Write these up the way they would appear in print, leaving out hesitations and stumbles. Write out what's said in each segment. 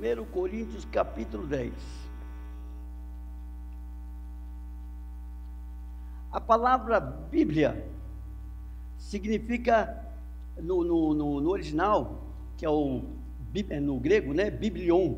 1 Coríntios capítulo 10. A palavra Bíblia significa, no original, que é no grego, né? Biblion.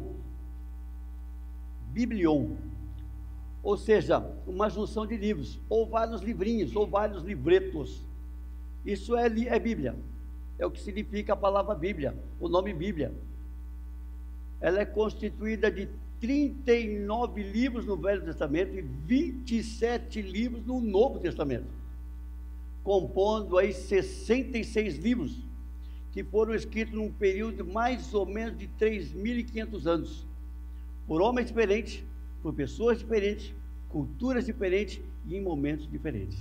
Biblion. Ou seja, uma junção de livros, ou vários livrinhos, ou vários livretos. Isso é Bíblia. É o que significa a palavra Bíblia, o nome Bíblia. Ela é constituída de 39 livros no Velho Testamento e 27 livros no Novo Testamento, compondo aí 66 livros, que foram escritos num período de mais ou menos de 3.500 anos, por homens diferentes, por pessoas diferentes, culturas diferentes e em momentos diferentes.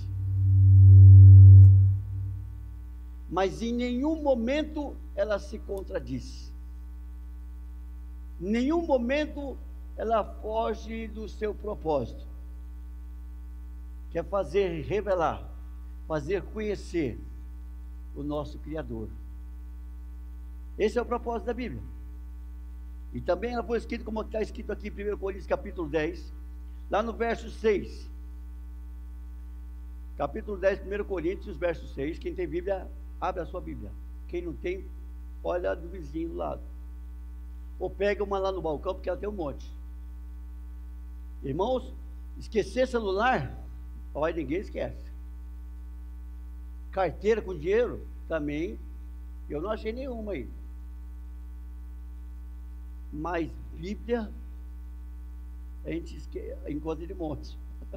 Mas em nenhum momento ela se contradiz. Em nenhum momento ela foge do seu propósito, que é fazer revelar, fazer conhecer o nosso Criador. Esse é o propósito da Bíblia. E também ela foi escrita, como está escrito aqui em 1 Coríntios capítulo 10, lá no verso 6. Capítulo 10, 1 Coríntios, verso 6. Quem tem Bíblia, abre a sua Bíblia. Quem não tem, olha do vizinho do lado. Ou pega uma lá no balcão, porque ela tem um monte. Irmãos, esquecer celular, olha, ninguém esquece. Carteira com dinheiro, também, eu não achei nenhuma aí. Mas Bíblia, a gente encontra de monte.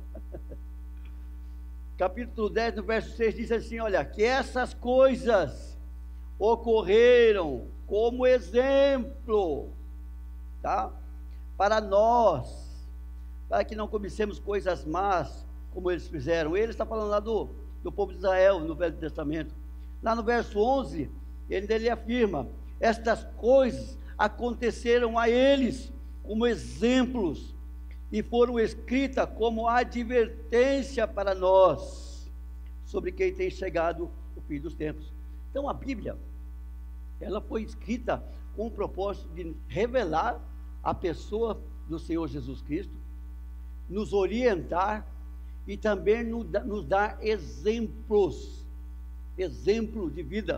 Capítulo 10, no verso 6, diz assim, olha, que essas coisas ocorreram como exemplo, tá? Para nós, para que não cobicemos coisas más, como eles fizeram. Ele está falando lá do povo de Israel, no Velho Testamento. Lá no verso 11, ele afirma, estas coisas aconteceram a eles como exemplos, e foram escritas como advertência para nós, sobre quem tem chegado o fim dos tempos. Então a Bíblia, ela foi escrita com o propósito de revelar a pessoa do Senhor Jesus Cristo, nos orientar e também nos dar exemplos, exemplo de vida.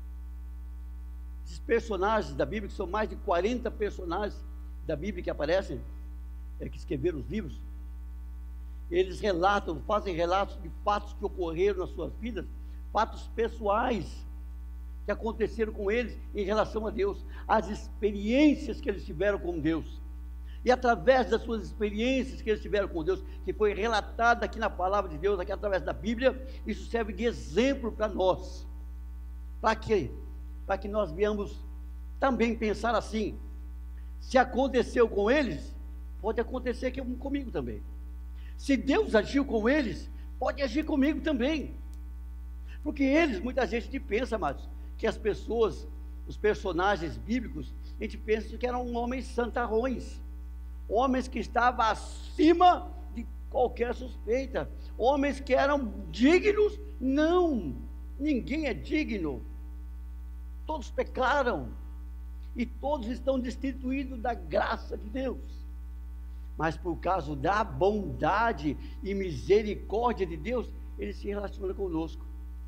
Esses personagens da Bíblia, que são mais de 40 personagens da Bíblia que aparecem, que escreveram os livros, eles fazem relatos de fatos que ocorreram nas suas vidas, fatos pessoais que aconteceram com eles em relação a Deus, as experiências que eles tiveram com Deus. E através das suas experiências que eles tiveram com Deus, que foi relatada aqui na palavra de Deus, aqui através da Bíblia, isso serve de exemplo para nós. Para quê? Para que nós venhamos também pensar assim: se aconteceu com eles, pode acontecer aqui comigo também. Se Deus agiu com eles, pode agir comigo também. Porque eles, muita gente pensa, amados, que as pessoas, os personagens bíblicos, a gente pensa que eram homens santarrões, homens que estavam acima de qualquer suspeita, homens que eram dignos. Não, ninguém é digno. Todos pecaram e todos estão destituídos da graça de Deus. Mas por causa da bondade e misericórdia de Deus, Ele se relaciona conosco.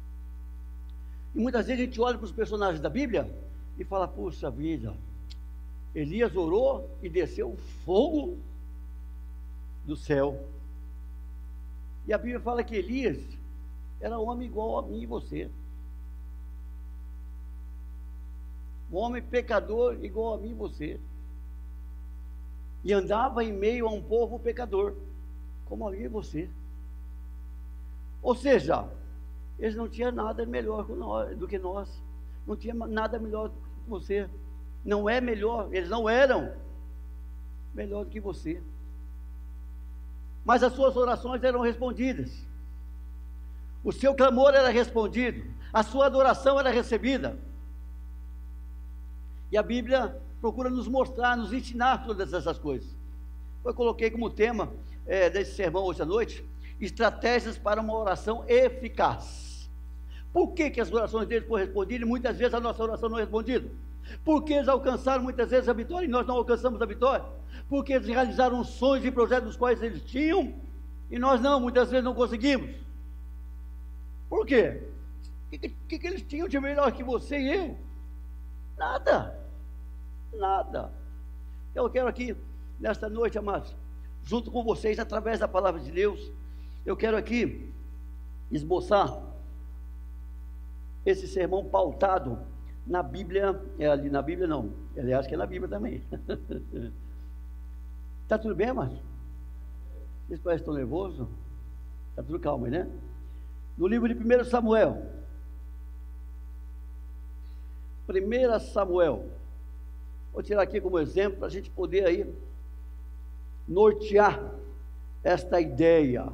E muitas vezes a gente olha para os personagens da Bíblia e fala: puxa vida, Elias orou e desceu fogo do céu. E a Bíblia fala que Elias era um homem igual a mim e você. Um homem pecador igual a mim e você. E andava em meio a um povo pecador, como a mim e você. Ou seja, eles não tinham nada melhor do que nós. Não tinha nada melhor do que você. Não é melhor, eles não eram melhor do que você. Mas as suas orações eram respondidas. O seu clamor era respondido. A sua adoração era recebida. E a Bíblia procura nos mostrar, nos ensinar todas essas coisas. Eu coloquei como tema desse sermão hoje à noite: estratégias para uma oração eficaz. Por que as orações deles foram respondidas e muitas vezes a nossa oração não é respondida? Porque eles alcançaram muitas vezes a vitória e nós não alcançamos a vitória. Porque eles realizaram sonhos e projetos dos quais eles tinham e nós não, muitas vezes não conseguimos. Por quê? O que eles tinham de melhor que você e eu? Nada. Nada. Eu quero aqui, nesta noite, amados, junto com vocês, através da palavra de Deus, eu quero aqui esboçar esse sermão pautado na Bíblia, ali na Bíblia não, aliás que é na Bíblia também. Está tudo bem, amados? Vocês parecem que estão nervosos? Está tudo calmo aí, né? No livro de 1 Samuel, 1 Samuel, vou tirar aqui como exemplo, para a gente poder aí nortear esta ideia.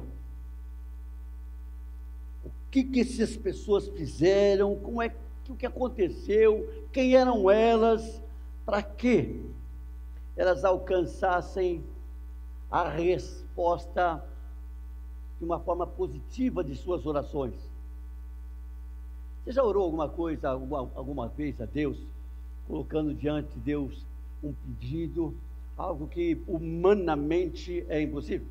O que essas pessoas fizeram, o que aconteceu, quem eram elas, para que elas alcançassem a resposta de uma forma positiva de suas orações. Você já orou alguma vez a Deus, colocando diante de Deus um pedido, algo que humanamente é impossível?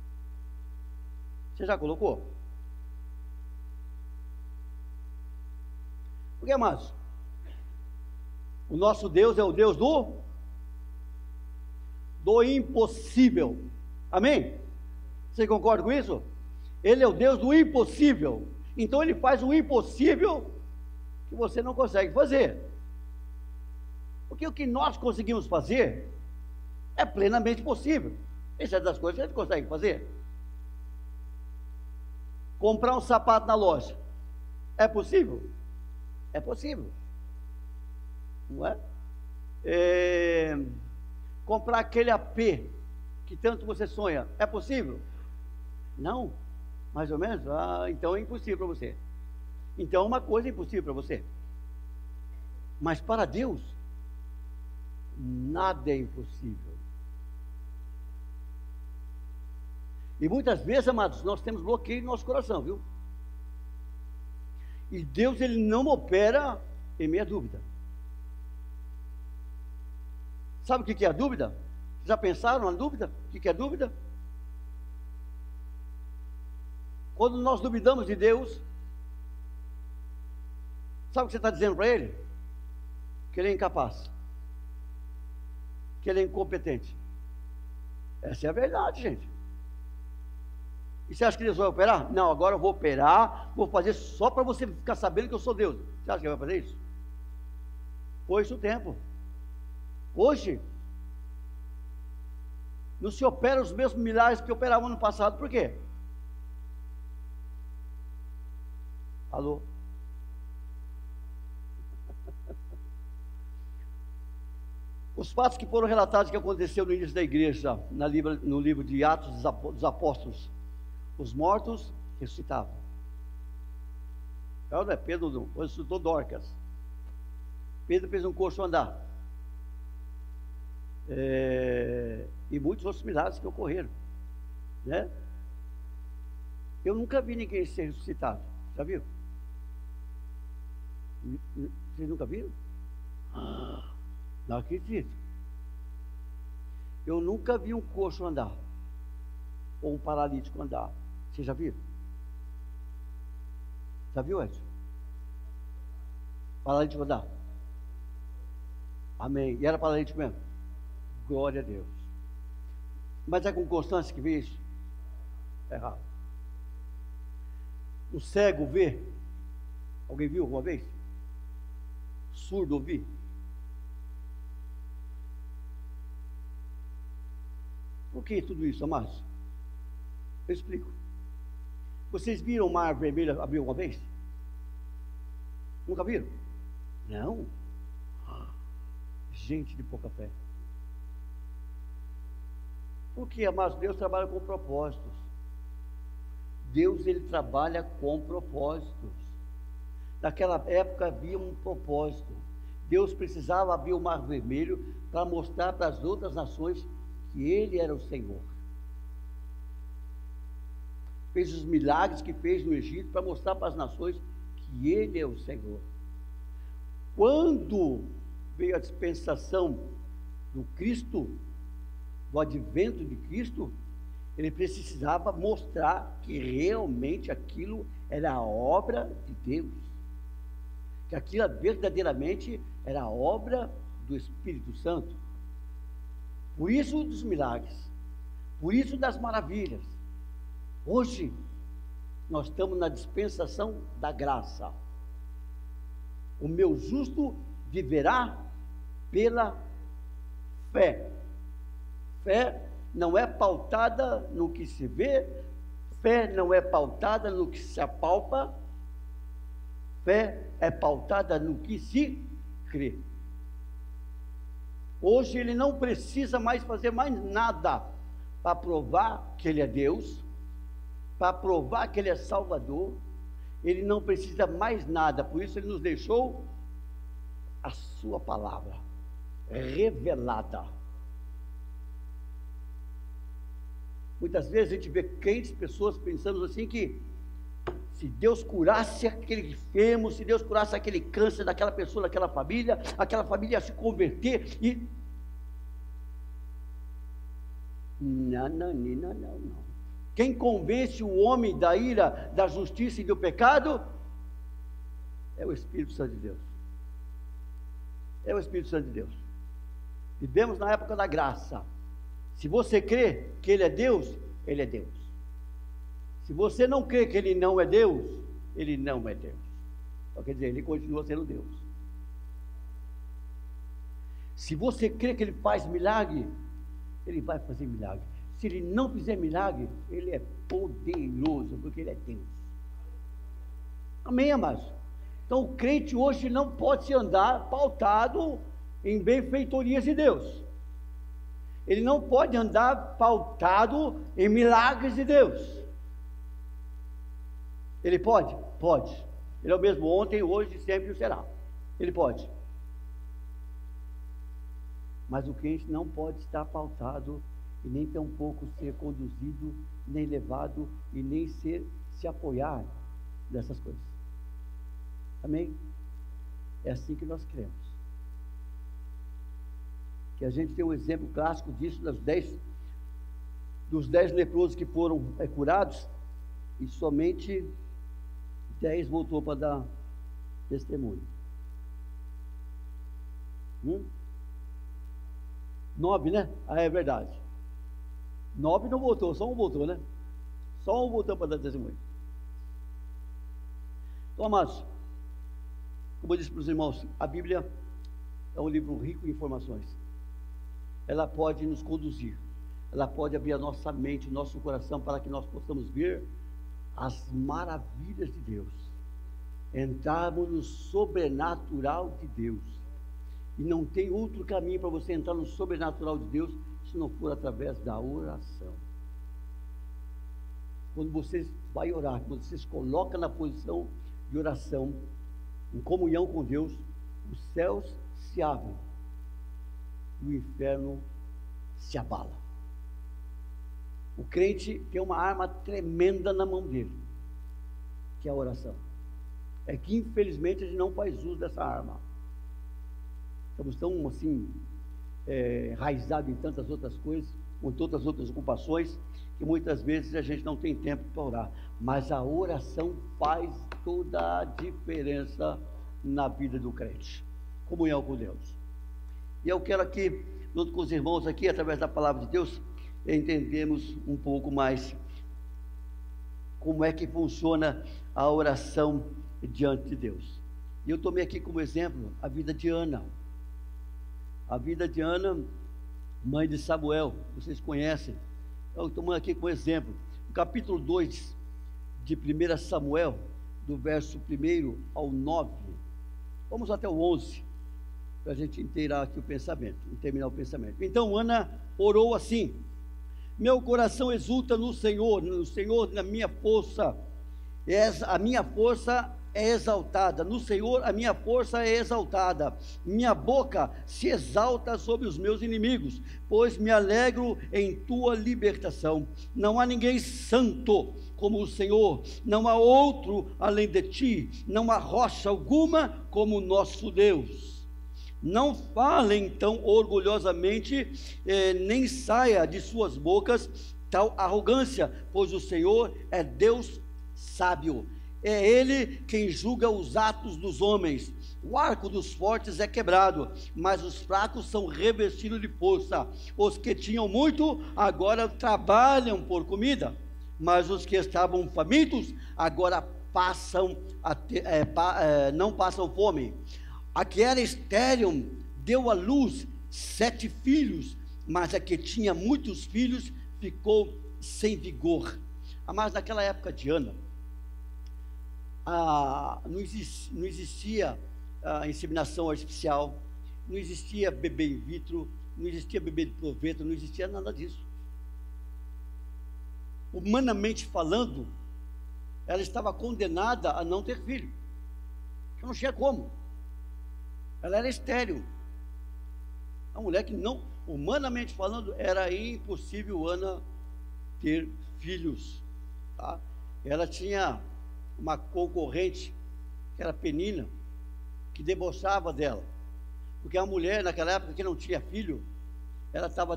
Você já colocou? Porque, amados, o nosso Deus é o Deus do impossível. Amém? Você concorda com isso? Ele é o Deus do impossível. Então ele faz o impossível que você não consegue fazer. Porque o que nós conseguimos fazer é plenamente possível. Essas das coisas que a gente consegue fazer. Comprar um sapato na loja é possível? É possível. Não é? Comprar aquele AP que tanto você sonha, é possível? Não, mais ou menos? Então é impossível para você. Então uma coisa é impossível para você. Mas para Deus, nada é impossível. E muitas vezes, amados, nós temos bloqueio no nosso coração, viu? E Deus, ele não opera em meia dúvida. Sabe o que é a dúvida? Já pensaram na dúvida? O que é dúvida? Quando nós duvidamos de Deus, sabe o que você está dizendo para Ele? Que Ele é incapaz, que Ele é incompetente. Essa é a verdade, gente. E você acha que Deus vai operar? Não, agora eu vou operar, vou fazer só para você ficar sabendo que eu sou Deus. Você acha que Ele vai fazer isso? Foi-se o tempo. Hoje, não se opera os mesmos milagres que operavam no passado. Por quê? Alô? Os fatos que foram relatados que aconteceu no início da igreja, no livro de Atos dos Apóstolos, os mortos ressuscitavam. Pedro não, ressuscitou Dorcas. Pedro fez um coxo andar. E muitos outros milagres que ocorreram, né? Eu nunca vi ninguém ser ressuscitado. Já viu? Vocês nunca viram? Não acredito. Eu nunca vi um coxo andar ou um paralítico andar. Você já viu? Já viu, Edson? Paralítico andar? Amém. E era paralítico mesmo? Glória a Deus. Mas é com constância que vê isso? É errado. O cego vê? Alguém viu alguma vez? Surdo ouvir? Por que tudo isso, amados? Eu explico. Vocês viram o mar vermelho abrir uma vez? Nunca viram? Não? Gente de pouca fé. Porque, amados, Deus trabalha com propósitos. Deus, ele trabalha com propósitos. Naquela época havia um propósito. Deus precisava abrir o mar vermelho para mostrar para as outras nações que ele era o Senhor. Fez os milagres que fez no Egito para mostrar para as nações que ele é o Senhor. Quando veio a dispensação do Cristo, do advento de Cristo, ele precisava mostrar que realmente aquilo era a obra de Deus, que aquilo verdadeiramente era a obra do Espírito Santo. Por isso dos milagres, por isso das maravilhas. Hoje nós estamos na dispensação da graça. O meu justo viverá pela fé. Fé não é pautada no que se vê, fé não é pautada no que se apalpa, fé é pautada no que se crê. Hoje ele não precisa mais fazer mais nada para provar que ele é Deus, para provar que ele é Salvador. Ele não precisa mais nada, por isso ele nos deixou a sua palavra revelada. Muitas vezes a gente vê crentes, pessoas pensando assim que se Deus curasse aquele enfermo, se Deus curasse aquele câncer daquela pessoa, daquela família, aquela família ia se converter e... Não. Quem convence o homem da ira, da justiça e do pecado é o Espírito Santo de Deus. É o Espírito Santo de Deus. Vivemos na época da graça. Se você crê que Ele é Deus, Ele é Deus. Se você não crê que Ele não é Deus, Ele não é Deus. Então, quer dizer, Ele continua sendo Deus. Se você crê que Ele faz milagre, Ele vai fazer milagre. Se Ele não fizer milagre, Ele é poderoso, porque Ele é Deus. Amém, amados? Então o crente hoje não pode se andar pautado em benfeitorias de Deus. Ele não pode andar pautado em milagres de Deus. Ele pode? Pode. Ele é o mesmo ontem, hoje e sempre o será. Ele pode. Mas o crente não pode estar pautado e nem tampouco ser conduzido, nem levado e nem se apoiar dessas coisas. Amém? É assim que nós cremos. Que a gente tem um exemplo clássico disso dos 10 leprosos que foram curados, e somente 10 voltou para dar testemunho. 9, né? Ah, é verdade. 9 não voltou, só um voltou, né? Só um voltou para dar testemunho. Então, amados, como eu disse para os irmãos, a Bíblia é um livro rico em informações. Ela pode nos conduzir, ela pode abrir a nossa mente, o nosso coração, para que nós possamos ver as maravilhas de Deus, entrarmos no sobrenatural de Deus. E não tem outro caminho para você entrar no sobrenatural de Deus, se não for através da oração. Quando você vai orar, quando você se coloca na posição de oração, em comunhão com Deus, os céus se abrem e o inferno se abala. O crente tem uma arma tremenda na mão dele, que é a oração. É que infelizmente a gente não faz uso dessa arma. Estamos tão assim enraizados em tantas outras coisas, com tantas outras ocupações, que muitas vezes a gente não tem tempo para orar. Mas a oração faz toda a diferença na vida do crente. Comunhão com Deus. E eu quero aqui, junto com os irmãos aqui, através da palavra de Deus, entendemos um pouco mais como é que funciona a oração diante de Deus. E eu tomei aqui como exemplo a vida de Ana. A vida de Ana, mãe de Samuel, vocês conhecem. Eu estou aqui como exemplo. No capítulo 2 de 1 Samuel, do verso 1 ao 9, vamos até o 11, para a gente inteirar aqui o pensamento, terminar o pensamento. Então Ana orou assim: meu coração exulta no Senhor na minha força, a minha força é exaltada, no Senhor a minha força é exaltada, minha boca se exalta sobre os meus inimigos, pois me alegro em tua libertação. Não há ninguém santo como o Senhor, não há outro além de ti, não há rocha alguma como o nosso Deus. Não falem então orgulhosamente, nem saia de suas bocas tal arrogância, pois o Senhor é Deus sábio. É Ele quem julga os atos dos homens. O arco dos fortes é quebrado, mas os fracos são revestidos de força. Os que tinham muito agora trabalham por comida, mas os que estavam famintos agora não passam fome. A que era estéril deu à luz 7 filhos, mas a que tinha muitos filhos ficou sem vigor. Mas naquela época de Ana, não existia inseminação artificial, não existia bebê in vitro, não existia bebê de proveta, não existia nada disso. Humanamente falando, ela estava condenada a não ter filho, não tinha como. Ela era estéril. A mulher que não, humanamente falando, era impossível Ana ter filhos, tá? Ela tinha uma concorrente, que era Penina, que debochava dela, porque a mulher naquela época que não tinha filho, ela estava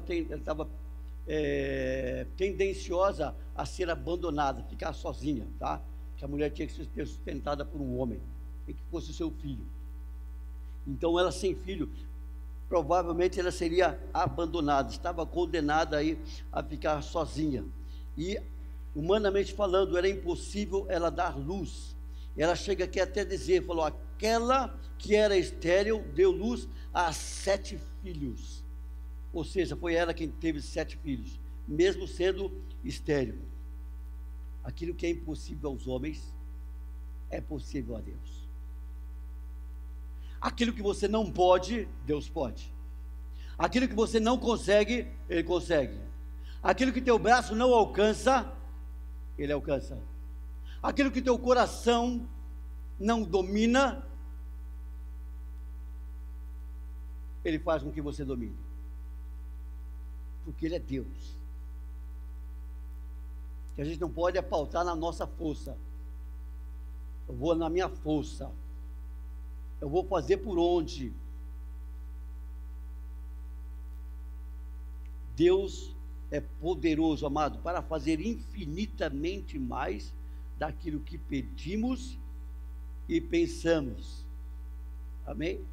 tendenciosa a ser abandonada, ficar sozinha, tá? Que a mulher tinha que ser sustentada por um homem, e que fosse o seu filho. Então ela sem filho, provavelmente ela seria abandonada, estava condenada aí a ficar sozinha, e humanamente falando era impossível ela dar luz. Ela chega aqui até dizer, falou, aquela que era estéril deu luz a 7 filhos, ou seja, foi ela quem teve 7 filhos, mesmo sendo estéril. Aquilo que é impossível aos homens é possível a Deus. Aquilo que você não pode, Deus pode. Aquilo que você não consegue, Ele consegue. Aquilo que teu braço não alcança, Ele alcança. Aquilo que teu coração não domina, Ele faz com que você domine. Porque Ele é Deus. Que a gente não pode pautar na nossa força. Eu vou na minha força. Eu vou fazer por onde? Deus é poderoso, amado, para fazer infinitamente mais daquilo que pedimos e pensamos. Amém?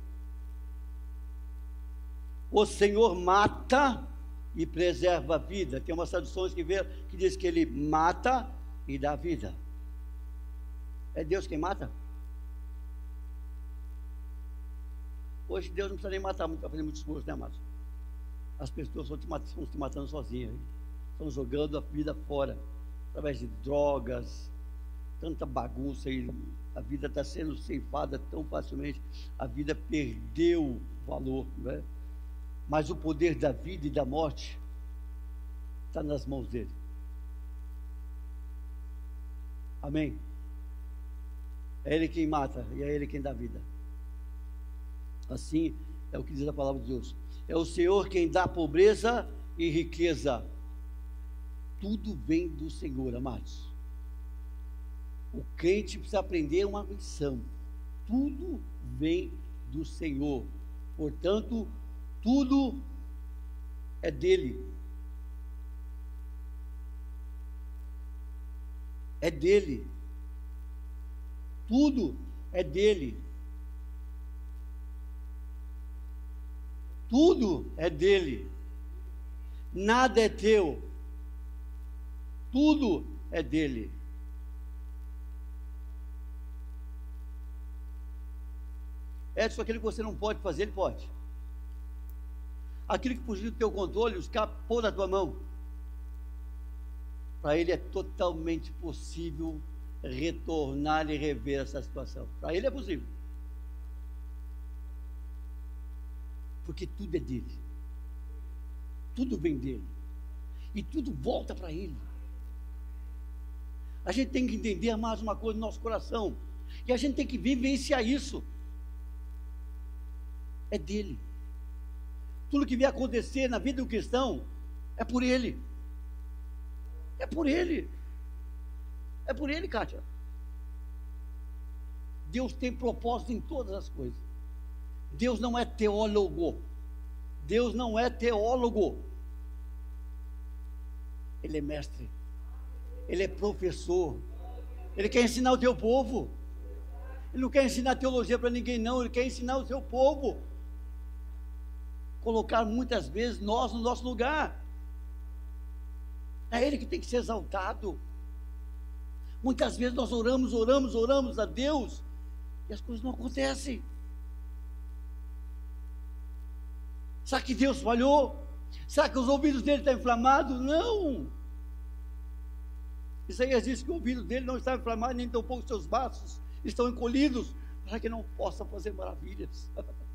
O Senhor mata e preserva a vida. Tem umas traduções que diz que Ele mata e dá vida. É Deus quem mata? Hoje Deus não precisa nem matar muito para fazer muito esforço, né, amados? As pessoas estão se matando sozinhas, hein? Estão jogando a vida fora, através de drogas, tanta bagunça aí. A vida está sendo ceifada tão facilmente, a vida perdeu valor, né? Mas o poder da vida e da morte está nas mãos dele. Amém? É Ele quem mata e é Ele quem dá vida. Assim é o que diz a palavra de Deus. É o Senhor quem dá pobreza e riqueza. Tudo vem do Senhor, amados. O crente precisa aprender uma lição. Tudo vem do Senhor. Portanto, tudo é dele. É dele. Tudo é dele. Tudo é dele. Nada é teu. Tudo é dele. Edson, aquilo que você não pode fazer, ele pode. Aquilo que fugir do teu controle, escapou da tua mão. Para ele é totalmente possível retornar e rever essa situação. Para ele é possível. Porque tudo é dele. Tudo vem dele. E tudo volta para ele. A gente tem que entender mais uma coisa no nosso coração. E a gente tem que vivenciar isso. É dele. Tudo que vier acontecer na vida do cristão é por ele. É por ele. É por ele, Kátia. Deus tem propósito em todas as coisas. Deus não é teólogo. Deus não é teólogo. Ele é mestre. Ele é professor. Ele quer ensinar o teu povo. Ele não quer ensinar teologia para ninguém, não. Ele quer ensinar o seu povo. Colocar muitas vezes nós no nosso lugar. É Ele que tem que ser exaltado. Muitas vezes nós oramos a Deus e as coisas não acontecem. Será que Deus falhou? Será que os ouvidos dele estão inflamados? Não. Isaías diz que o ouvido dele não está inflamado, nem tampouco os seus braços estão encolhidos, para que não possa fazer maravilhas.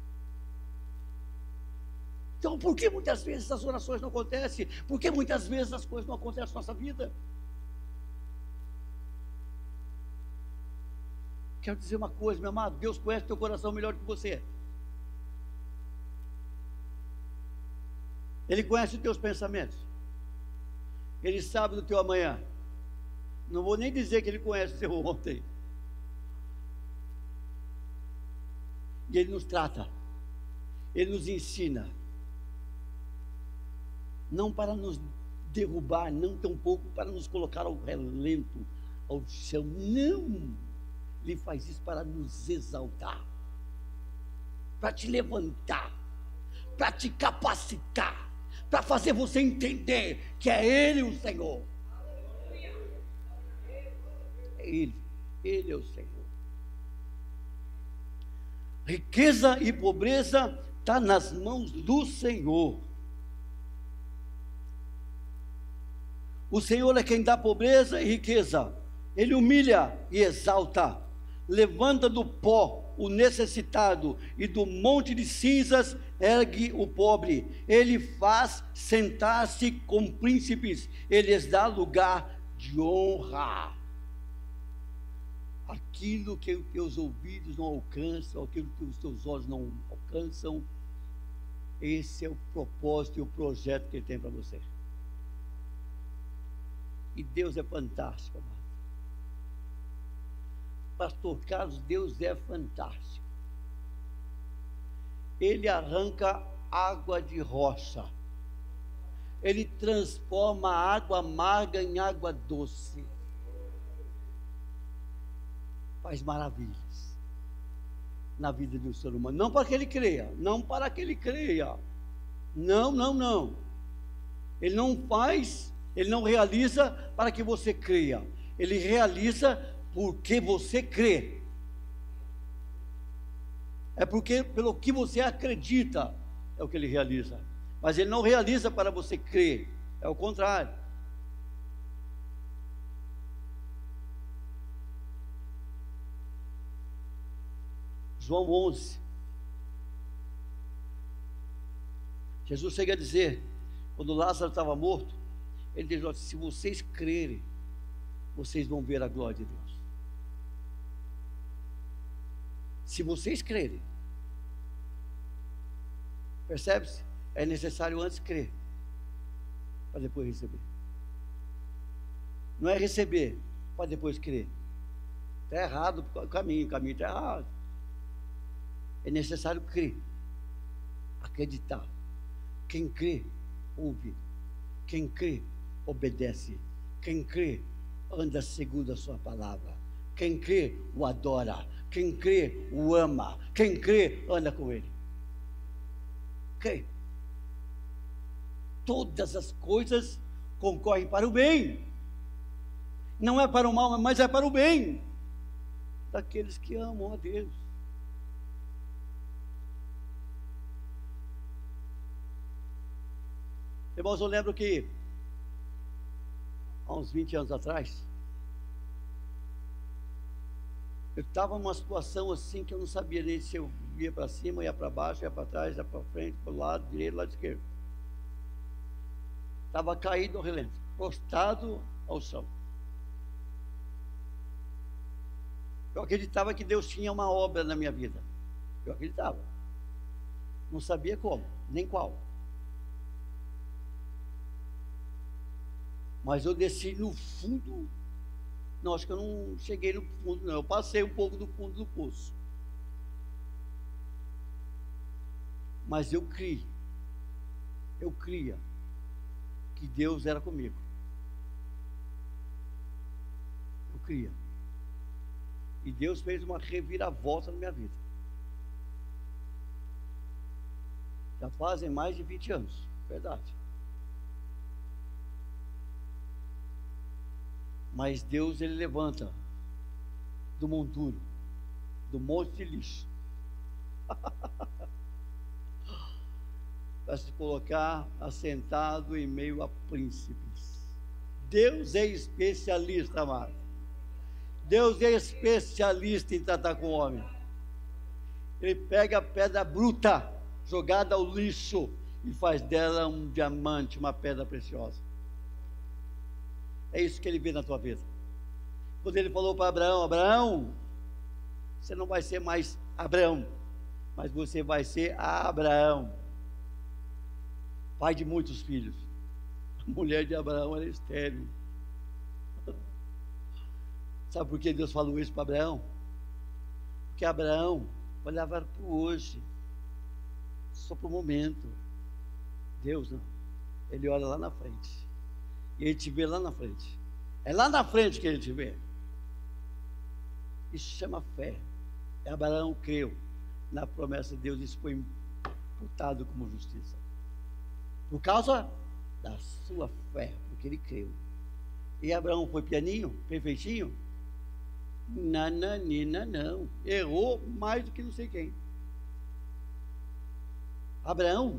Então, por que muitas vezes as orações não acontecem? Por que muitas vezes as coisas não acontecem na nossa vida? Quero dizer uma coisa, meu amado, Deus conhece teu coração melhor que você. Ele conhece os teus pensamentos. Ele sabe do teu amanhã. Não vou nem dizer que Ele conhece o seu ontem. E Ele nos trata. Ele nos ensina. Não para nos derrubar, não tampouco para nos colocar ao relento, ao chão. Não! Ele faz isso para nos exaltar. Para te levantar. Para te capacitar. Para fazer você entender que é Ele o Senhor. É Ele é o Senhor. Riqueza e pobreza está nas mãos do Senhor. O Senhor é quem dá pobreza e riqueza. Ele humilha e exalta. Levanta do pó o necessitado e do monte de cinzas ergue o pobre. Ele faz sentar-se com príncipes. Ele lhes dá lugar de honra. Aquilo que os teus ouvidos não alcançam, aquilo que os teus olhos não alcançam, esse é o propósito e o projeto que Ele tem para você. E Deus é fantástico, amado. Pastor Carlos, Deus é fantástico. Ele arranca água de rocha. Ele transforma a água amarga em água doce. Faz maravilhas na vida do ser humano. Não para que ele creia. Não para que ele creia. Não. Ele não faz, ele não realiza para que você creia. Ele realiza porque você crê. É porque pelo que você acredita é o que ele realiza. Mas ele não realiza para você crer. É o contrário. João 11. Jesus chega a dizer, quando Lázaro estava morto, ele diz assim: se vocês crerem, vocês vão ver a glória de Deus. Se vocês crerem, percebe-se? É necessário antes crer, para depois receber. Não é receber, para depois crer. Está errado o caminho está errado. É necessário crer, acreditar. Quem crê, ouve. Quem crê, obedece. Quem crê, anda segundo a sua palavra. Quem crê, o adora. Quem crê, o ama. Quem crê, anda com ele. Crê. Todas as coisas concorrem para o bem. Não é para o mal, mas é para o bem daqueles que amam a Deus. Irmãos, eu lembro que há uns 20 anos atrás, eu estava numa situação assim que eu não sabia nem se eu ia para cima, ia para baixo, ia para trás, ia para frente, para o lado direito, lado esquerdo. Estava caído ao relento, prostrado ao chão. Eu acreditava que Deus tinha uma obra na minha vida. Eu acreditava. Não sabia como, nem qual. Mas eu desci no fundo. Não, acho que eu não cheguei no fundo, não. Eu passei um pouco do fundo do poço. Mas eu cria que Deus era comigo. Eu cria. E Deus fez uma reviravolta na minha vida. Já fazem mais de 20 anos, verdade. Mas Deus, Ele levanta do monturo, do monte de lixo, para se colocar assentado em meio a príncipes. Deus é especialista, amado. Deus é especialista em tratar com o homem. Ele pega a pedra bruta, jogada ao lixo, e faz dela um diamante, uma pedra preciosa. É isso que ele vê na tua vida. Quando ele falou para Abraão: Abraão, você não vai ser mais Abraão, mas você vai ser Abraão, pai de muitos filhos. A mulher de Abraão era estéril. Sabe por que Deus falou isso para Abraão? Porque Abraão olhava para o hoje, só para o momento. Deus não, Ele olha lá na frente. E Ele te vê lá na frente. É lá na frente que Ele te vê. Isso chama fé. E Abraão creu na promessa de Deus. Isso foi imputado como justiça, por causa da sua fé, porque ele creu. E Abraão foi pianinho, perfeitinho? Nananina, não. Errou mais do que não sei quem. Abraão,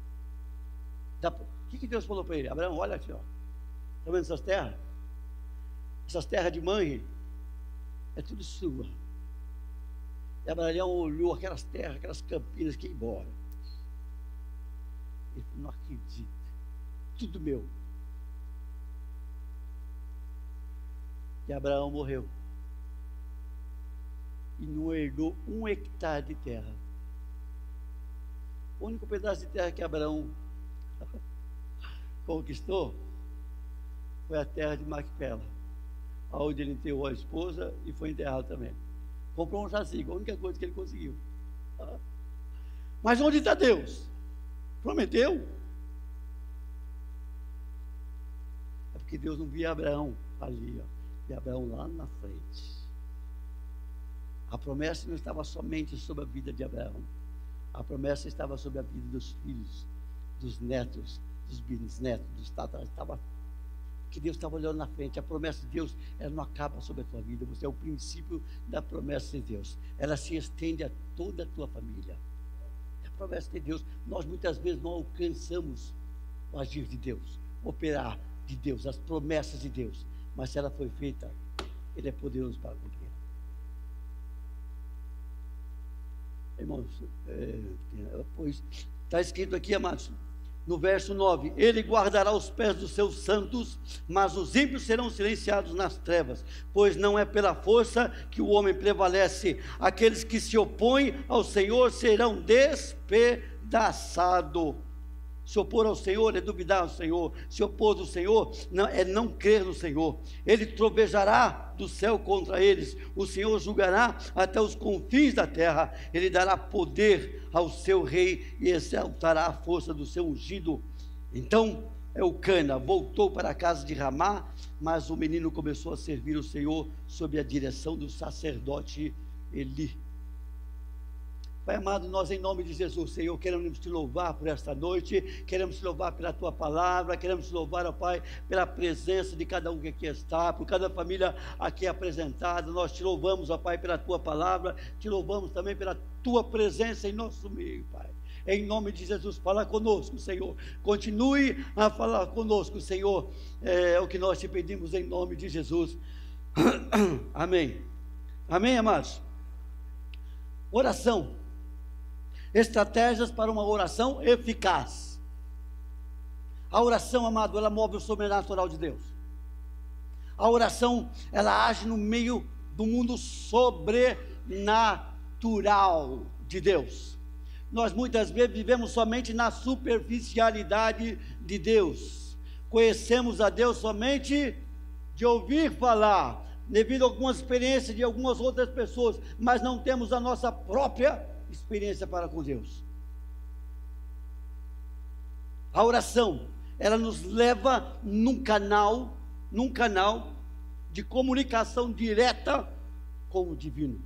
o que Deus falou para ele? Abraão, olha aqui, ó. Está vendo essas terras? Essas terras de mãe, é tudo sua. E Abraão olhou aquelas terras, aquelas campinas que ia embora. Ele falou: não acredito, tudo meu. E Abraão morreu. E não herdou 1 hectare de terra. O único pedaço de terra que Abraão conquistou foi a terra de Macpela, onde ele enterrou a esposa e foi enterrado também. Comprou um jazigo, a única coisa que ele conseguiu. Mas onde está Deus? Prometeu. É porque Deus não via Abraão ali, ó, via Abraão lá na frente. A promessa não estava somente sobre a vida de Abraão. A promessa estava sobre a vida dos filhos, dos netos, dos bisnetos, dos tataranetos. Que Deus estava olhando na frente. A promessa de Deus, ela não acaba sobre a tua vida. Você é o princípio da promessa de Deus. Ela se estende a toda a tua família. É a promessa de Deus. Nós muitas vezes não alcançamos o agir de Deus, o operar de Deus, as promessas de Deus. Mas se ela foi feita, Ele é poderoso para cumprir. Irmãos, pois está escrito aqui, amados, no verso 9: Ele guardará os pés dos seus santos, mas os ímpios serão silenciados nas trevas, pois não é pela força que o homem prevalece. Aqueles que se opõem ao Senhor serão despedaçados. Se opor ao Senhor é duvidar do Senhor. Se opor do Senhor é não crer no Senhor. Ele trovejará do céu contra eles. O Senhor julgará até os confins da terra. Ele dará poder ao seu rei e exaltará a força do seu ungido. Então Eucana voltou para a casa de Ramá, mas o menino começou a servir o Senhor sob a direção do sacerdote Eli. Pai amado, nós em nome de Jesus, Senhor, queremos te louvar por esta noite, queremos te louvar pela tua palavra, queremos te louvar, ó Pai, pela presença de cada um que aqui está, por cada família aqui apresentada. Nós te louvamos, ó Pai, pela tua palavra, te louvamos também pela tua presença em nosso meio, Pai. Em nome de Jesus, fala conosco, Senhor. Continue a falar conosco, Senhor. É o que nós te pedimos em nome de Jesus. Amém. Amém, amados? Oração. Estratégias para uma oração eficaz. A oração, amado, ela move o sobrenatural de Deus. A oração, ela age no meio do mundo sobrenatural de Deus. Nós muitas vezes vivemos somente na superficialidade de Deus. Conhecemos a Deus somente de ouvir falar, devido a algumas experiências de algumas outras pessoas, mas não temos a nossa própria experiência para com Deus. A oração, ela nos leva num canal de comunicação direta com o divino,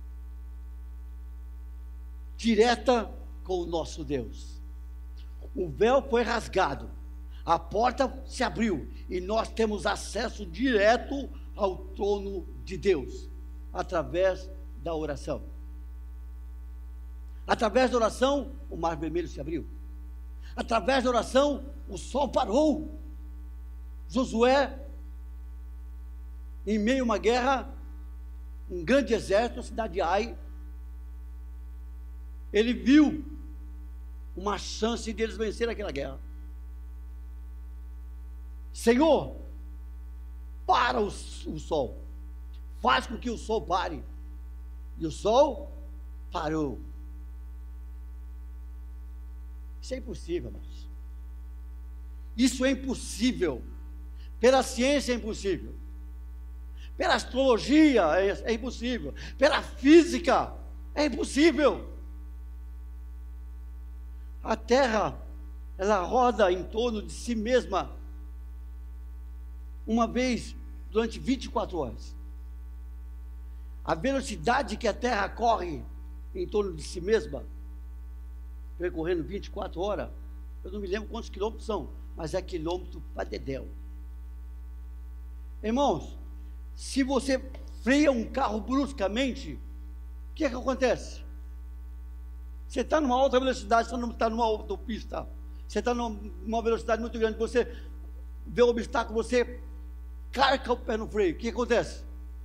direta com o nosso Deus. O véu foi rasgado, a porta se abriu e nós temos acesso direto ao trono de Deus, através da oração. Através da oração, o mar vermelho se abriu. Através da oração, o sol parou. Josué, em meio a uma guerra, um grande exército, a cidade de Ai, ele viu uma chance de eles vencer aquela guerra. Senhor, para o sol, faz com que o sol pare. E o sol parou. Isso é impossível, mas isso é impossível. Pela ciência é impossível. Pela astrologia é impossível. Pela física é impossível. A Terra, ela roda em torno de si mesma uma vez durante 24 horas. A velocidade que a Terra corre em torno de si mesma, percorrendo 24 horas, eu não me lembro quantos quilômetros são, mas é quilômetro para dedéu. Irmãos, se você freia um carro bruscamente, o que é que acontece? Você está numa alta velocidade, você não está numa autopista, você está numa velocidade muito grande, você vê o obstáculo, você carca o pé no freio, o que acontece?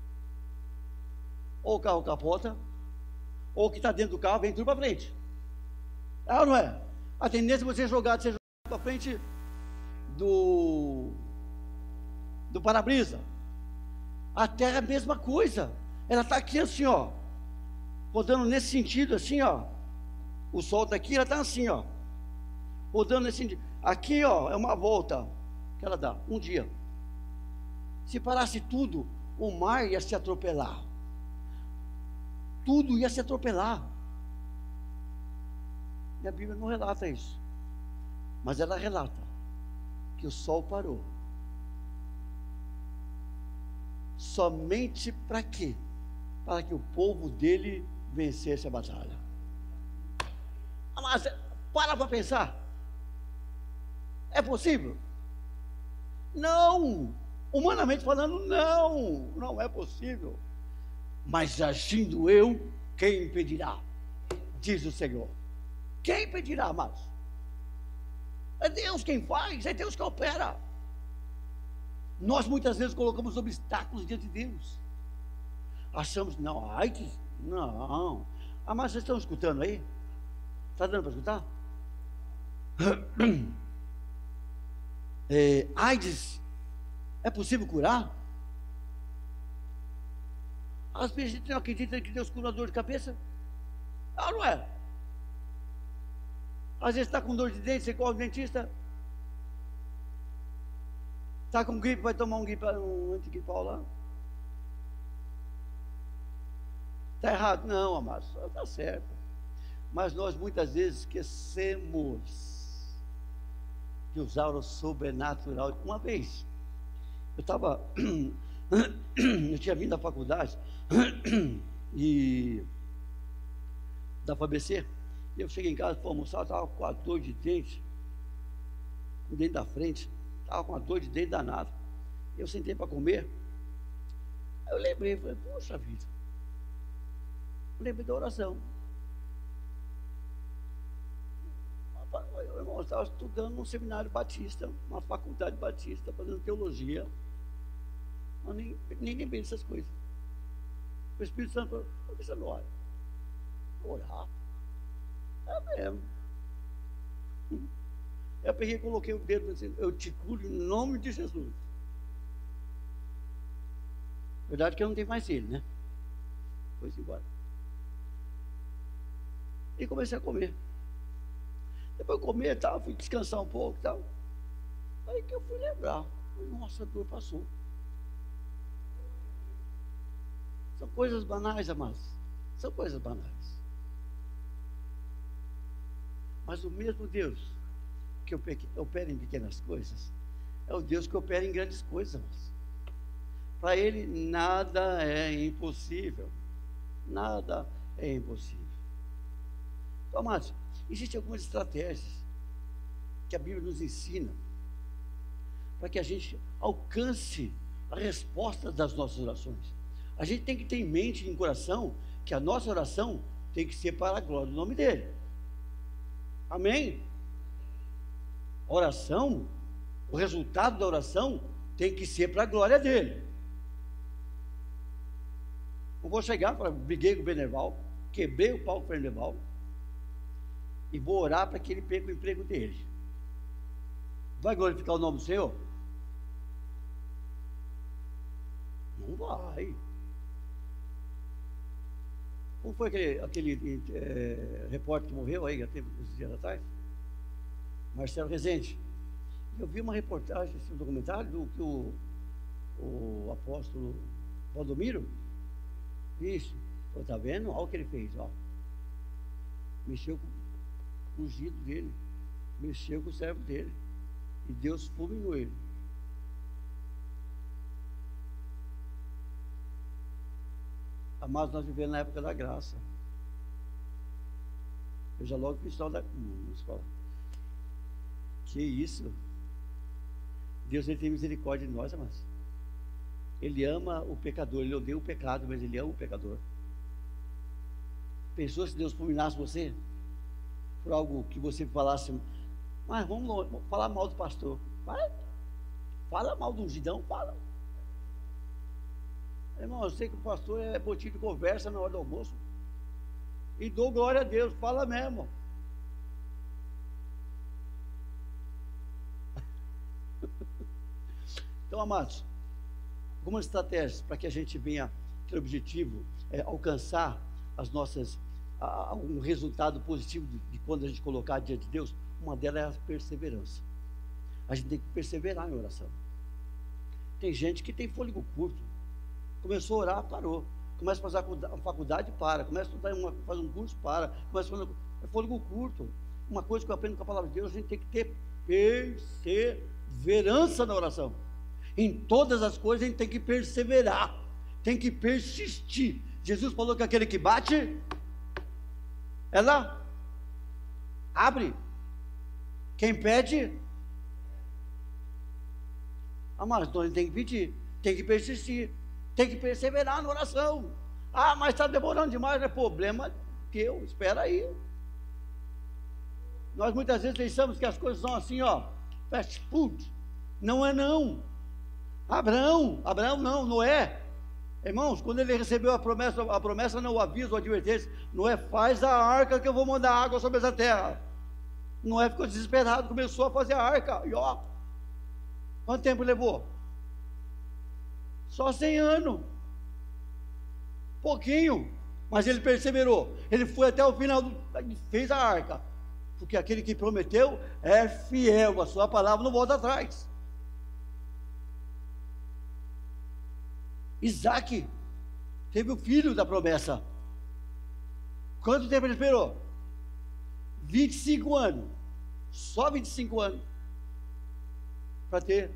Ou o carro capota, ou o que está dentro do carro vem tudo para frente. É ou não é? A tendência é você jogar para frente do para-brisa. A Terra é a mesma coisa. Ela está aqui assim, ó, rodando nesse sentido, assim, ó. O Sol está aqui, ela está assim, ó, rodando nesse sentido. Aqui, ó, é uma volta que ela dá, um dia. Se parasse tudo, o mar ia se atropelar. Tudo ia se atropelar. E a Bíblia não relata isso, mas ela relata que o sol parou. Somente para quê? Para que o povo dele vencesse a batalha. Mas para pensar. É possível? Não. Humanamente falando, não é possível. Mas agindo eu, quem impedirá? Diz o Senhor. Quem impedirá, amados? É Deus quem faz, é Deus que opera. Nós muitas vezes colocamos obstáculos diante de Deus. Achamos, não, AIDS, não. Ah, mas vocês estão escutando aí? Está dando para escutar? AIDS, é possível curar? As pessoas não acreditam que Deus cura dor de cabeça? Ah, não é? Às vezes está com dor de dente, você corre ao dentista. Está com gripe, vai tomar um antigripal lá. Está errado? Não, amado, está certo. Mas nós muitas vezes esquecemos de usar o sobrenatural. Uma vez, eu tinha vindo da faculdade e da FABC. Eu cheguei em casa para almoçar, estava com a dor de dente, o dente da frente, estava com a dor de dente danada. Eu sentei para comer, aí eu lembrei, falei, poxa vida, eu lembrei da oração. Eu estava estudando num seminário batista, uma faculdade batista, fazendo teologia, eu nem lembrei dessas coisas. O Espírito Santo falou, por que você não ora? Orar? É mesmo. Eu peguei e coloquei o dedo assim, eu te curo em nome de Jesus. Verdade que eu não tenho mais ele, né? Foi-se embora. E comecei a comer. Depois de comer e tal, fui descansar um pouco e tal. Aí que eu fui lembrar. Nossa, a dor passou. São coisas banais, amados. São coisas banais. Mas o mesmo Deus que opera em pequenas coisas é o Deus que opera em grandes coisas. Para Ele nada é impossível. Nada é impossível. Então, amados, existem algumas estratégias que a Bíblia nos ensina para que a gente alcance a resposta das nossas orações. A gente tem que ter em mente e em coração que a nossa oração tem que ser para a glória do nome dEle. Amém? A oração, o resultado da oração tem que ser para a glória dEle. Não vou chegar para briguei com o Beneval, quebrei o pau com o Beneval e vou orar para que ele perca o emprego dele. Vai glorificar o nome do Senhor? Não vai. Como foi aquele repórter que morreu aí, há uns dias atrás? Marcelo Rezende. Eu vi uma reportagem, um documentário do que o apóstolo Valdomiro. Isso. Está vendo? Olha o que ele fez. Ó. Mexeu com o ungido dele. Mexeu com o servo dele. E Deus fulminou ele. Amados, nós vivemos na época da graça. Veja logo o cristão da escola. Que isso? Deus, ele tem misericórdia de nós, amados. Ele ama o pecador, ele odeia o pecado, mas ele ama o pecador. Pensou se Deus fulminasse você por algo que você falasse, mas vamos falar mal do pastor. Fala mal do ungidão, fala. Irmão, eu sei que o pastor é motivo de conversa na hora do almoço. E dou glória a Deus, fala mesmo. Então, amados, algumas estratégias para que a gente venha ter o objetivo, alcançar as nossas, um resultado positivo de quando a gente colocar diante de Deus. Uma delas é a perseverança. A gente tem que perseverar em oração. Tem gente que tem fôlego curto. Começou a orar, parou. Começa a fazer a faculdade, para. Começa a fazer um curso, para. Começa a fazer fôlego curto. Uma coisa que eu aprendo com a palavra de Deus, a gente tem que ter perseverança na oração. Em todas as coisas a gente tem que perseverar, tem que persistir. Jesus falou que aquele que bate, ela abre. Quem pede, amados, então ele tem que pedir, tem que persistir, tem que perseverar na oração. Ah, mas está demorando demais, é problema teu, espera aí. Nós muitas vezes pensamos que as coisas são assim, ó, fast food. Não é não. Abraão não, Noé. Irmãos, quando ele recebeu a promessa não, o aviso, a advertência, Noé, faz a arca que eu vou mandar água sobre essa terra. Noé ficou desesperado, começou a fazer a arca, e ó, quanto tempo levou? Só 100 anos, pouquinho, mas ele perseverou, ele foi até o final, fez a arca, porque aquele que prometeu é fiel, a sua palavra não volta atrás. Isaac teve o filho da promessa. Quanto tempo ele esperou? 25 anos. Só 25 anos. Para ter.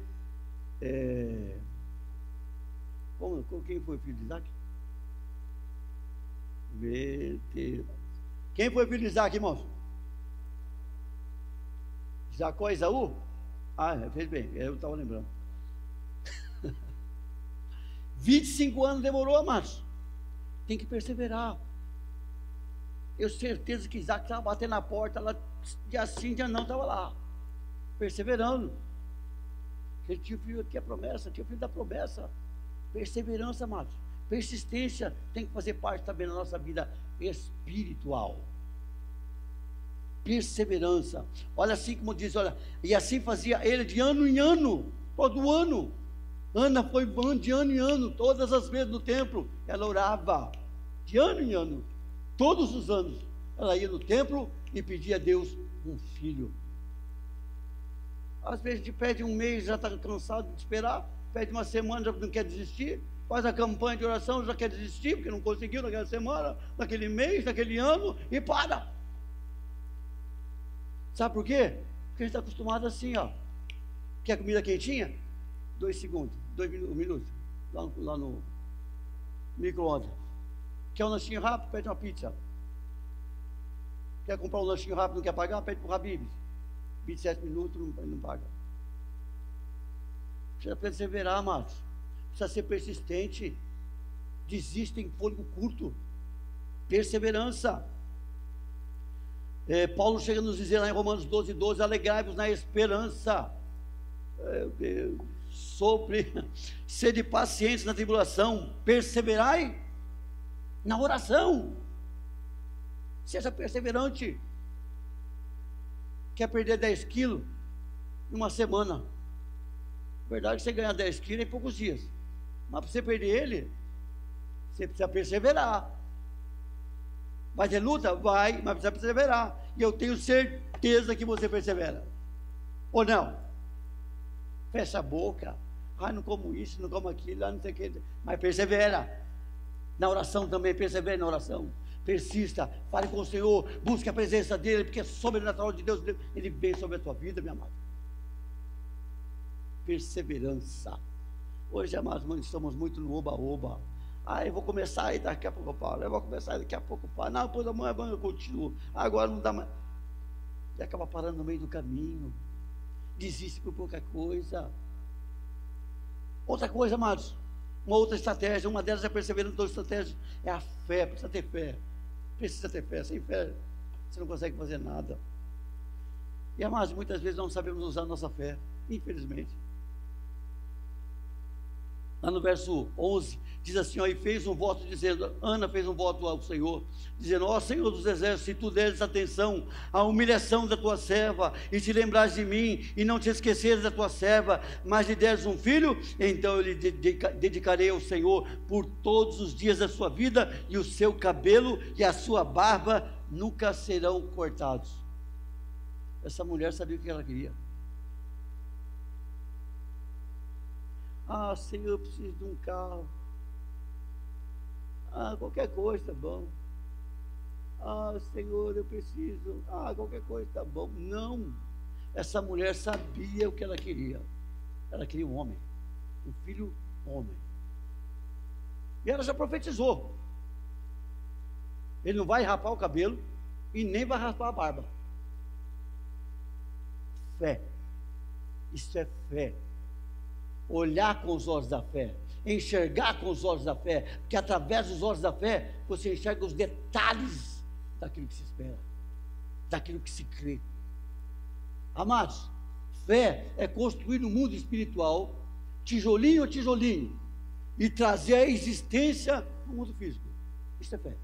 Quem foi o filho de Isaac? Quem foi o filho de Isaac, irmãos? Jacó e Esaú? Ah, fez bem, eu estava lembrando. 25 anos demorou, amados. Tem que perseverar. Eu tenho certeza que Isaac estava batendo na porta, lá, dia sim, dia não, estava lá, perseverando. Ele tinha o filho que é promessa, tinha o filho da promessa. Perseverança, amados. Persistência tem que fazer parte também da nossa vida espiritual. Perseverança. Olha assim como diz, olha, e assim fazia ele de ano em ano, todo ano. Ana foi de ano em ano, todas as vezes no templo, ela orava, de ano em ano, todos os anos, ela ia no templo e pedia a Deus um filho. Às vezes a gente pede um mês, já está cansado de esperar, pede uma semana, já não quer desistir, faz a campanha de oração, já quer desistir, porque não conseguiu naquela semana, naquele mês, naquele ano, e para. Sabe por quê? Porque a gente está acostumado assim, ó. Quer comida quentinha? 2 segundos, 1 minuto, lá no micro-ondas. Quer um lanchinho rápido? Pede uma pizza. Quer comprar um lanchinho rápido, não quer pagar? Pede para o Habib's. 27 minutos, não paga. Precisa perseverar, amados. Precisa ser persistente. Desiste em fôlego curto. Perseverança. Paulo chega a nos dizer lá em Romanos 12, alegrai-vos na esperança. Meu Deus. Sede pacientes na tribulação. Perseverai na oração. Seja perseverante. Quer perder 10 quilos em uma semana? Verdade que você ganha 10 quilos em poucos dias. Mas para você perder ele, você precisa perseverar. Vai ter luta? Vai, mas precisa perseverar. E eu tenho certeza que você persevera. Ou não? Fecha a boca. Não como isso, não como aquilo, não sei o que. Mas persevera. Na oração também, persevere na oração. Persista, fale com o Senhor, busque a presença dEle, porque é sobrenatural de Deus, Ele vem sobre a tua vida, minha amada. Perseverança. Hoje, amados, nós estamos muito no oba-oba. Eu vou começar e daqui a pouco eu paro. Eu vou começar e daqui a pouco eu paro. Não, depois amanhã eu continuo. Agora não dá mais. E acaba parando no meio do caminho. Desiste por pouca coisa. Outra coisa, amados. Uma outra estratégia, uma delas é perseverando, outra estratégia é a fé. Precisa ter fé. Precisa ter fé. Sem fé, você não consegue fazer nada. E, amados, muitas vezes não sabemos usar a nossa fé, infelizmente. Lá no verso 11, diz assim, e fez um voto dizendo, Ana fez um voto ao Senhor, dizendo, Senhor dos exércitos, se tu deres atenção à humilhação da tua serva, e te lembrares de mim, e não te esqueceres da tua serva, mas lhe deres um filho, então eu lhe dedicarei ao Senhor por todos os dias da sua vida, e o seu cabelo e a sua barba nunca serão cortados. Essa mulher sabia o que ela queria. Senhor, eu preciso de um carro. Qualquer coisa tá bom. Senhor, eu preciso. Qualquer coisa tá bom. Não. Essa mulher sabia o que ela queria. Ela queria um homem. Um filho homem. E ela já profetizou. Ele não vai rapar o cabelo e nem vai raspar a barba. Fé. Isso é fé. Olhar com os olhos da fé, enxergar com os olhos da fé, porque através dos olhos da fé, você enxerga os detalhes daquilo que se espera, daquilo que se crê. Amados, fé é construir no mundo espiritual, tijolinho a tijolinho, e trazer a existência no mundo físico. Isso é fé.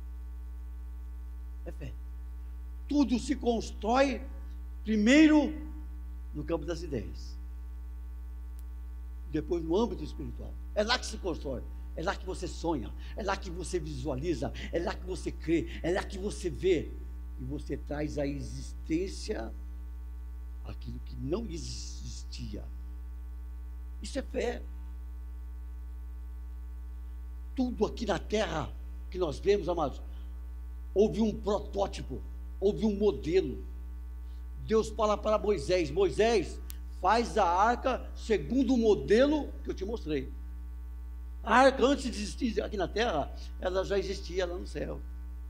É fé. Tudo se constrói primeiro no campo das ideias, depois no âmbito espiritual. É lá que se constrói, é lá que você sonha, é lá que você visualiza, é lá que você crê, é lá que você vê, e você traz à existência aquilo que não existia. Isso é fé. Tudo aqui na terra que nós vemos, amados, houve um protótipo, houve um modelo. Deus fala para Moisés, Moisés, faz a arca segundo o modelo que eu te mostrei. A arca, antes de existir aqui na terra, ela já existia lá no céu.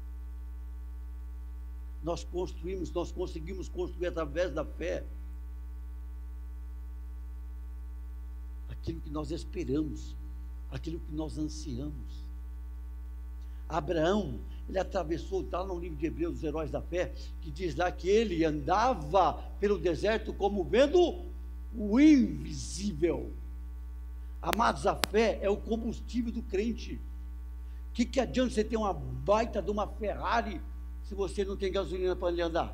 Nós conseguimos construir através da fé aquilo que nós esperamos, aquilo que nós ansiamos. Abraão, ele atravessou, está no livro de Hebreus, os heróis da fé, que diz lá que ele andava pelo deserto como vendo o invisível. Amados, a fé é o combustível do crente. O que adianta você ter uma baita de uma Ferrari se você não tem gasolina para ele andar?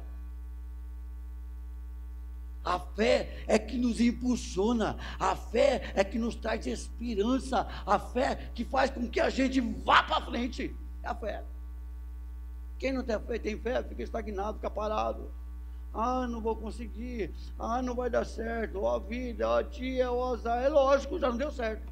A fé é que nos impulsiona, a fé é que nos traz esperança, a fé que faz com que a gente vá para frente. É a fé. Quem não tem fé, fica estagnado, fica parado. Não vou conseguir, não vai dar certo, ó vida, ó tia, ó azar. É lógico, já não deu certo.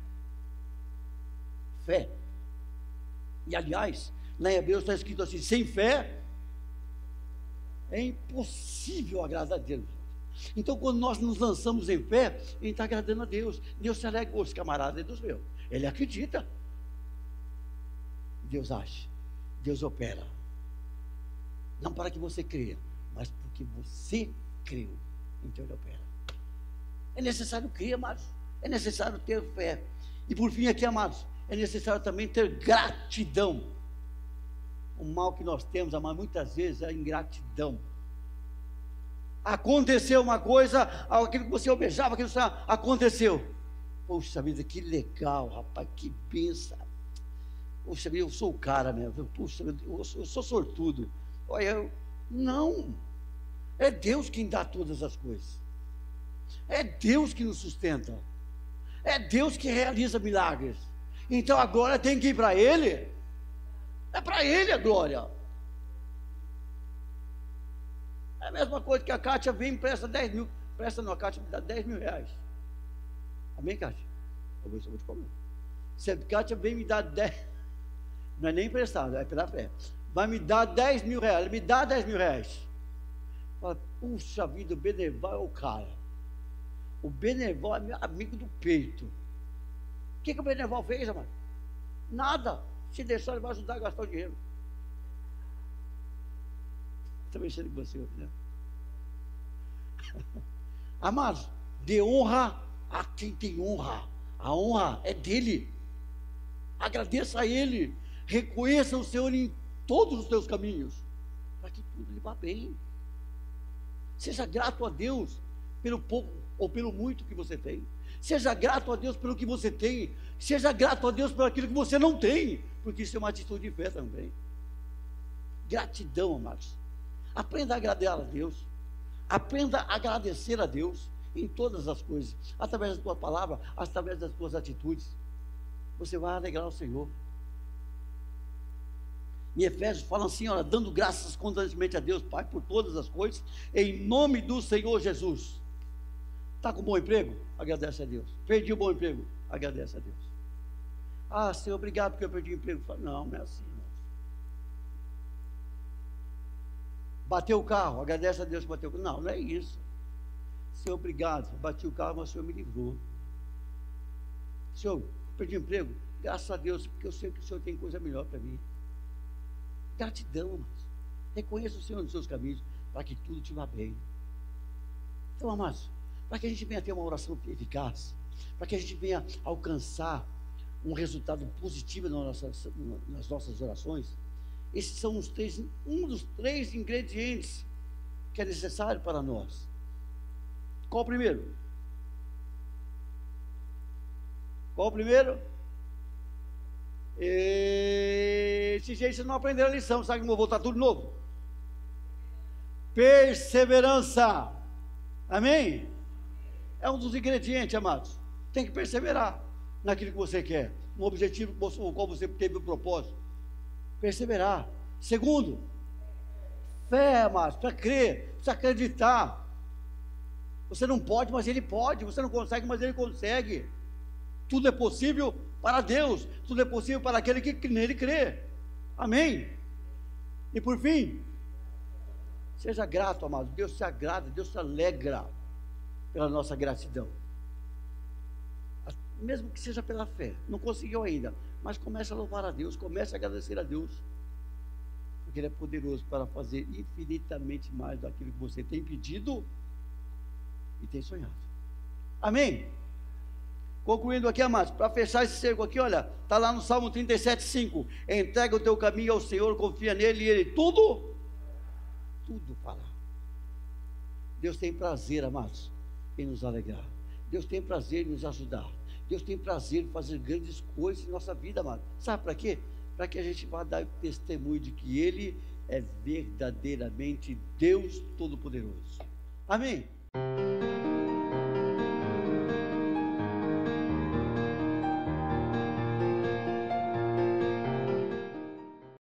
Fé. E aliás, lá em Hebreus está escrito assim, sem fé é impossível agradar a Deus. Então, quando nós nos lançamos em fé, a gente está agradando a Deus. Deus se alegra com os camaradas dos meus. Ele acredita. Deus age. Deus opera. Não para que você creia, mas porque você creu. Então Ele opera. É necessário crer, amados. É necessário ter fé. E por fim aqui, amados, é necessário também ter gratidão. O mal que nós temos, amados, muitas vezes é a ingratidão. Aconteceu uma coisa, aquilo que você almejava, aquilo que aconteceu. Poxa vida, que legal, rapaz, que benção. Poxa vida, eu sou o cara mesmo. Poxa vida, eu sou sortudo. Olha, não. É Deus quem dá todas as coisas. É Deus que nos sustenta. É Deus que realiza milagres. Então a glória tem que ir para Ele. É para Ele a glória. É a mesma coisa que a Kátia vem e empresta 10 mil. Presta não, a Kátia me dá 10 mil reais. Amém, Kátia? Eu vou te comer. Se a Kátia vem me dar 10, não é nem emprestado, é pela fé. Vai me dar 10 mil reais, me dá 10 mil reais. Fala, puxa vida, o Beneval é o cara. O Beneval é meu amigo do peito. O que o Beneval fez, amado? Nada. Se deixar, ele vai ajudar a gastar o dinheiro. Estou mexendo com você, né? Amados, dê honra a quem tem honra. A honra é dele. Agradeça a Ele. Reconheça o Senhor em todos os teus caminhos, para que tudo lhe vá bem. Seja grato a Deus pelo pouco ou pelo muito que você tem. Seja grato a Deus pelo que você tem. Seja grato a Deus por aquilo que você não tem, porque isso é uma atitude de fé também. Gratidão, amados. Aprenda a agradecer a Deus. Aprenda a agradecer a Deus em todas as coisas, através da tua palavra, através das tuas atitudes. Você vai alegrar o Senhor. Em Efésios fala assim, olha, dando graças constantemente a Deus Pai por todas as coisas, em nome do Senhor Jesus. Está com bom emprego? Agradece a Deus. Perdi o bom emprego? Agradece a Deus. Ah, Senhor, obrigado porque eu perdi o emprego. Não, não é assim, irmão. Bateu o carro, agradece a Deus que bateu o carro. Não, não é isso. Senhor, obrigado, bati o carro, mas o Senhor me livrou. Senhor, perdi o emprego? Graças a Deus, porque eu sei que o Senhor tem coisa melhor para mim. Gratidão, amados. Reconheça o Senhor nos seus caminhos, para que tudo te vá bem. Então, amados, para que a gente venha ter uma oração eficaz, para que a gente venha alcançar um resultado positivo nas nossas orações, esses são um dos três ingredientes que é necessário para nós. Qual o primeiro? Qual o primeiro? Esse jeito vocês não aprenderam a lição. Sabe que eu vou voltar tudo de novo? Perseverança. Amém? É um dos ingredientes, amados. Tem que perseverar naquilo que você quer, no objetivo o qual você teve o propósito. Perseverar. Segundo, fé, amados, para crer, precisa acreditar. Você não pode, mas Ele pode. Você não consegue, mas Ele consegue. Tudo é possível para Deus. Tudo é possível para aquele que nele crê. Amém? E por fim, seja grato, amado. Deus se agrada, Deus se alegra pela nossa gratidão. Mesmo que seja pela fé. Não conseguiu ainda, mas comece a louvar a Deus, comece a agradecer a Deus, porque Ele é poderoso para fazer infinitamente mais daquilo que você tem pedido e tem sonhado. Amém? Concluindo aqui, amados, para fechar esse cerco aqui, olha, está lá no Salmo 37:5. Entrega o teu caminho ao Senhor, confia nele e Ele tudo fará. Deus tem prazer, amados, em nos alegrar. Deus tem prazer em nos ajudar. Deus tem prazer em fazer grandes coisas em nossa vida, amado. Sabe para quê? Para que a gente vá dar testemunho de que Ele é verdadeiramente Deus Todo-Poderoso. Amém?